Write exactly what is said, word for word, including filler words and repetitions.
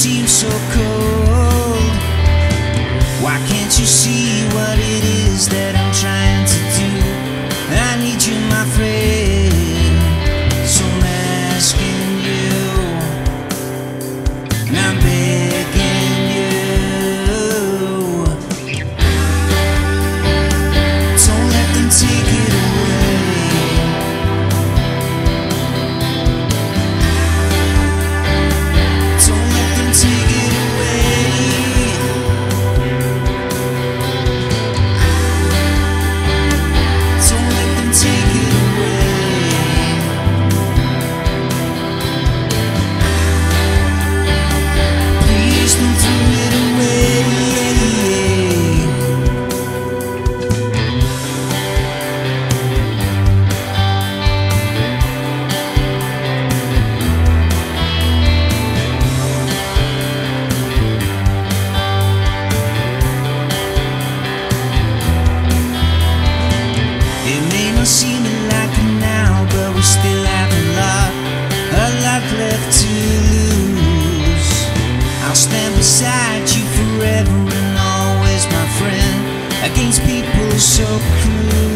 seem so cold? Why can't you see what it is that I'm trying to do? I need you, my friend, so I'm asking you, and I'm begging you, don't let them take it away. Don't let them take it away. Don't let them take it away. Please don't throw it away. It may not seem like it now, but we still have a lot, a lot left to lose. I'll stand beside you forever and always, my friend, against people so cruel.